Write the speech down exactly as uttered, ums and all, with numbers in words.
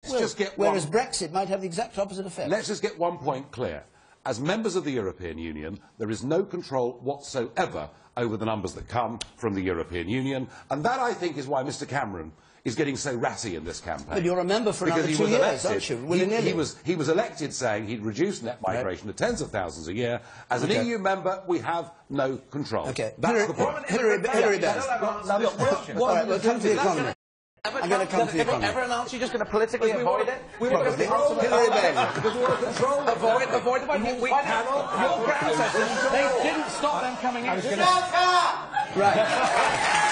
will. just get Whereas one... Brexit might have the exact opposite effect. Let's just get one point clear. As members of the European Union, there is no control whatsoever over the numbers that come from the European Union, and that, I think, is why Mr Cameron is getting so ratty in this campaign. But you're a member for another two years, aren't you? He, he, was, he was elected saying he'd reduce net migration right. to tens of thousands a year. As okay. an E U member, we have no control. Okay. That's Hillary, the point. Hillary, Hillary Benz. All right, we'll come to the economy. I'm going to come to the economy. Ever announce you're just going to politically avoid it? We were going to Hillary Benz. Because we were control. Avoid, avoid. We, we cannot. Your predecessors, they didn't stop them coming in. Right.